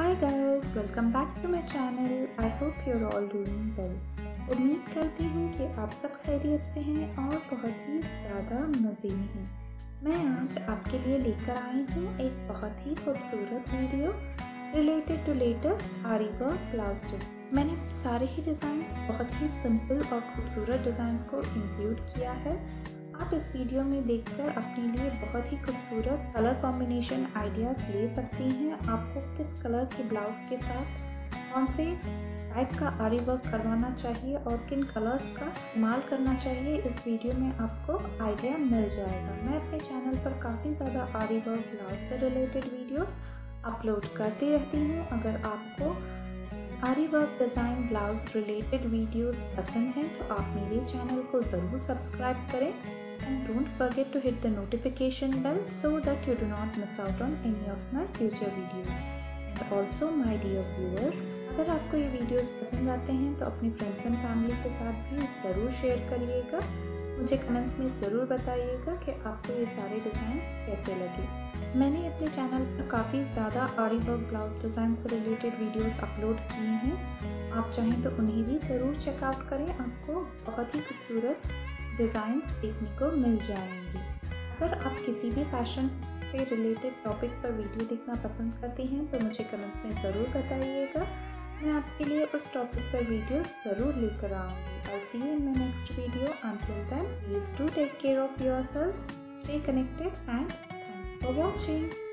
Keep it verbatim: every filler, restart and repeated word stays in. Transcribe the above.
Hi guys, welcome back to my channel. I hope you're all doing well. उम्मीद करती हूँ कि आप सब खैरियत से हैं और बहुत ही ज़्यादा मज़े में हैं। मैं आज आपके लिए लेकर आई हूँ एक बहुत ही खूबसूरत video related to latest aari work blouse design. मैंने सारे ही डिज़ाइंस बहुत ही सिंपल और खूबसूरत डिज़ाइंस को इंक्लूड किया है। आप इस वीडियो में देखकर अपने लिए बहुत ही खूबसूरत कलर कॉम्बिनेशन आइडियाज़ ले सकती हैं। आपको किस कलर के ब्लाउज के साथ कौन से टाइप का आरी वर्क करवाना चाहिए और किन कलर्स का इस्तेमाल करना चाहिए, इस वीडियो में आपको आइडिया मिल जाएगा। मैं अपने चैनल पर काफ़ी ज़्यादा आरी वर्क ब्लाउज से रिलेटेड वीडियोस अपलोड करती रहती हूँ। अगर आपको aari work design blouse related videos पसंद हैं तो आप मेरे चैनल को ज़रूर सब्सक्राइब करें and don't forget to hit the notification bell so that you do not miss out on any of my future videos. And also my dear viewers, अगर आपको ये वीडियोस पसंद आते हैं तो अपने फ्रेंड्स एंड फैमिली के साथ भी ज़रूर शेयर करिएगा। मुझे कमेंट्स में ज़रूर बताइएगा कि आपको ये सारे डिज़ाइंस कैसे लगे। मैंने अपने चैनल पर काफ़ी ज़्यादा आरी वर्क ब्लाउज डिज़ाइन से रिलेटेड वीडियोस अपलोड किए हैं। आप चाहें तो उन्हें भी ज़रूर चेकआउट करें, आपको बहुत ही खूबसूरत डिज़ाइंस देखने को मिल जाएंगे। अगर आप किसी भी फैशन से रिलेटेड टॉपिक पर वीडियो देखना पसंद करती हैं तो मुझे कमेंट्स में ज़रूर बताइएगा। मैं आपके लिए उस टॉपिक पर वीडियो ज़रूर लेकर आऊँगी। I'll see you in my next video. Until then, please do take care of yourselves, stay connected and thanks for watching.